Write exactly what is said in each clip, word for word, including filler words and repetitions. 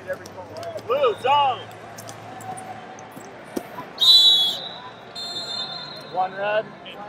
Blue zone. One red.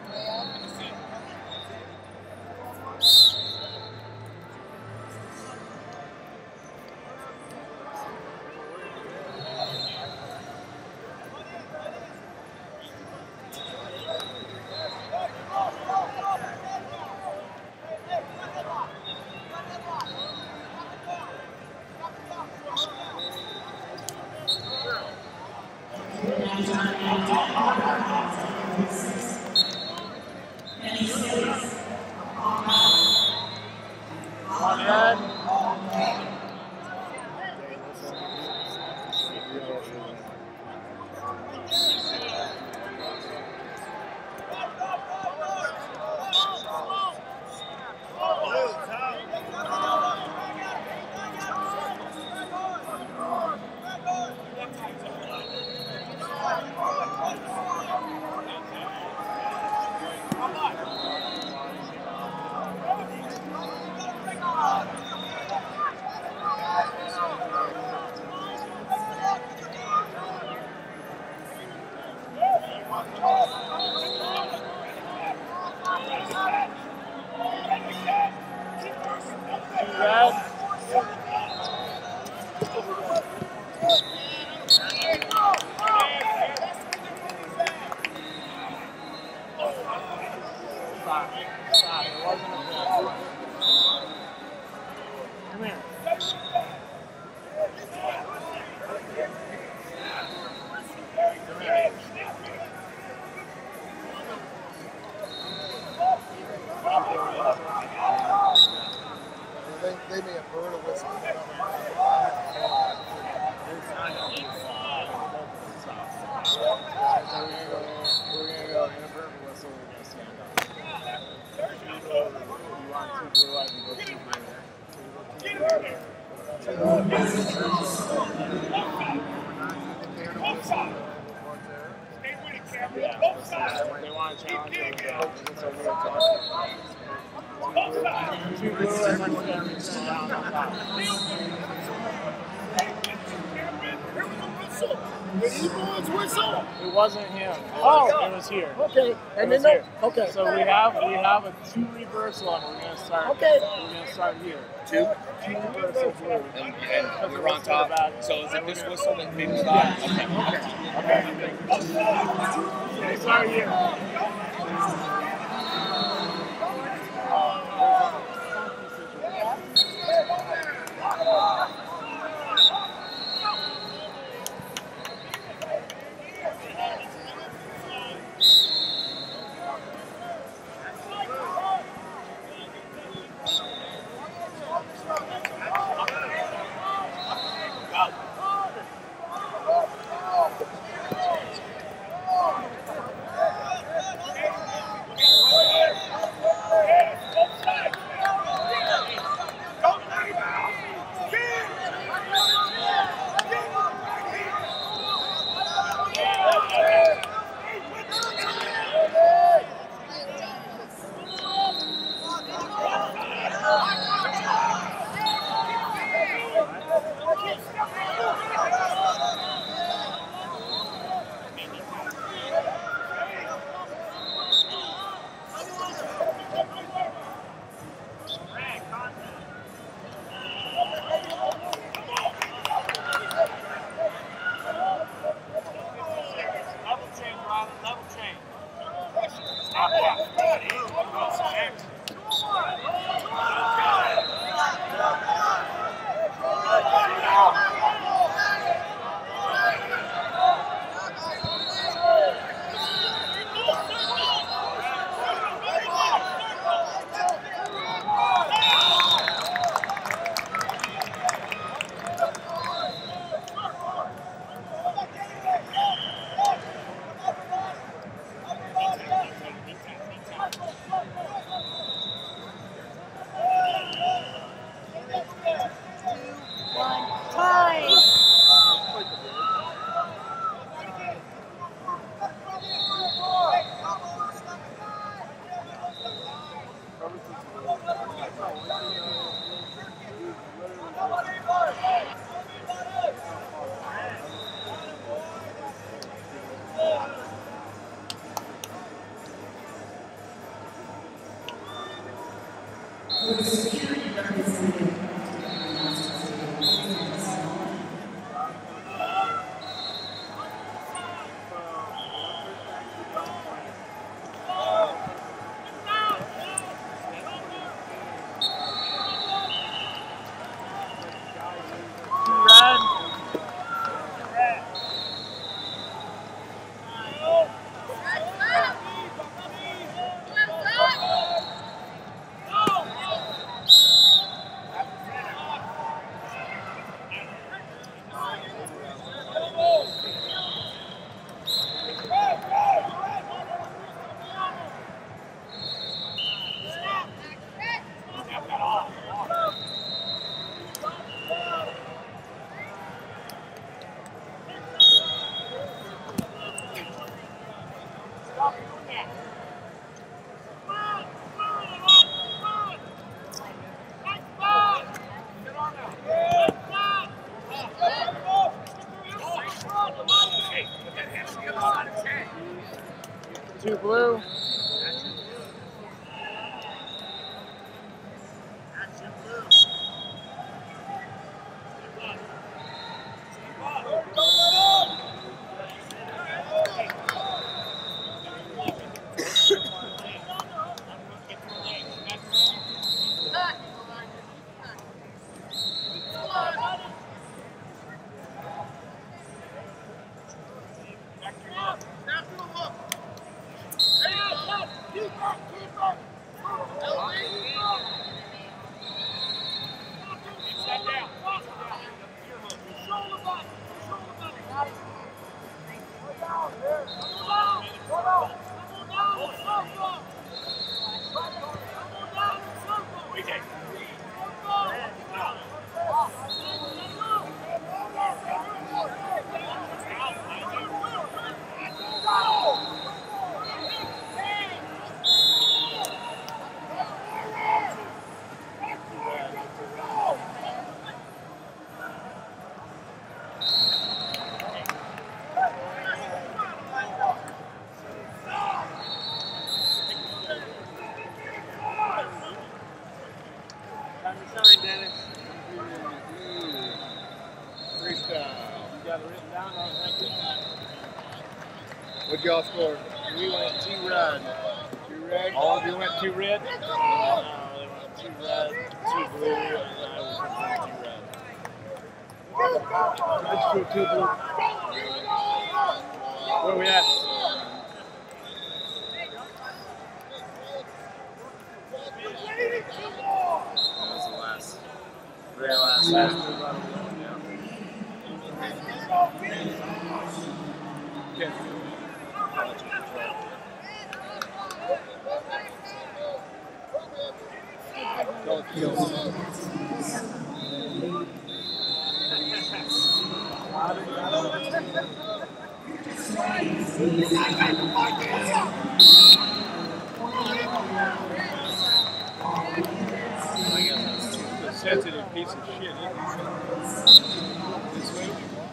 One red. Red. Stop. Stop. It wasn't a goal. Come here. They, they may have heard a whistle. So we're gonna go, we're gonna go in a verbal whistle, we're gonna stand up. You want two blue, I can go two blue there. So we go two blue there. Yeah, they want to challenge them, that's what we were talking about. Two blue and then we're gonna reach them down on top. Did he blow his whistle? It wasn't him. Oh, it was here. Okay, and It then was here. okay. So we have we have a two reversal and we're gonna start. Okay. We're gonna start here. Two? Two reversal blue. And, and we were on top. So is it this whistle that maybe stopped? Okay. Okay. Okay. Start here. Two blue. What'd y'all score? We went two red. Two red? All of you went two red? No, they went two red, two blue, and I was two red. Let's go two blue. Where are we at? That was the last. Very last. last move out of the one, yeah. Yeah. Don't kill me. A sensitive piece of shit, isn't it? This way?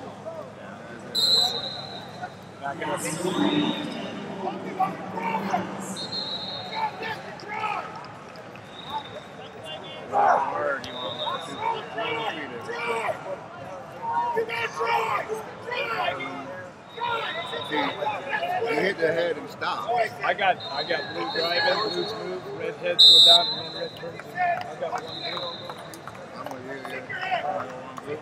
Back it up. Word, you want to let You hit the head and stop. I got, I got blue driving, blue smooth, red heads go down, and then red turns. I got one blue. I'm with you, yeah. One blue.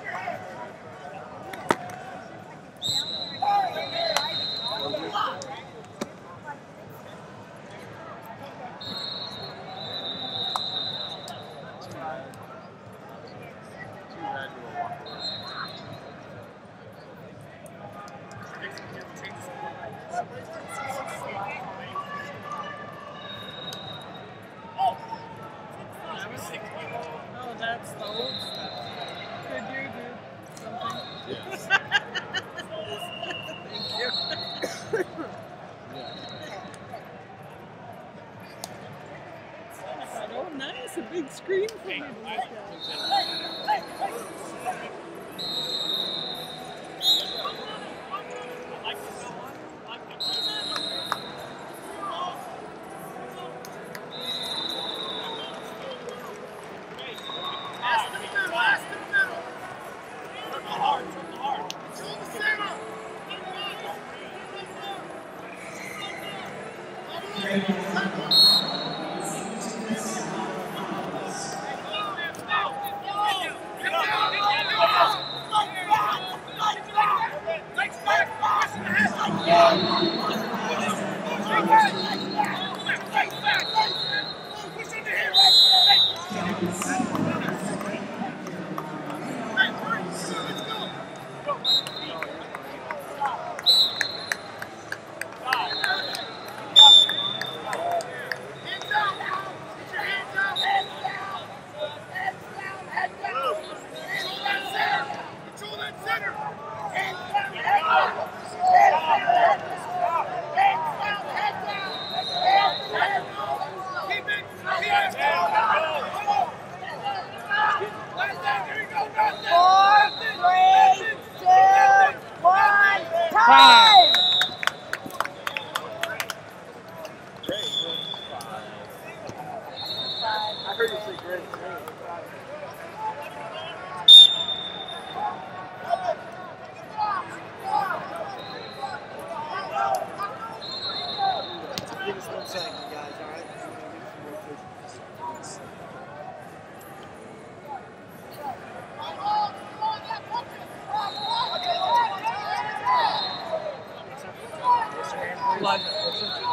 Oh, that's the old stuff. Could you do something? Yes. Thank you. Oh, nice. A big screen for me to look at. Blood.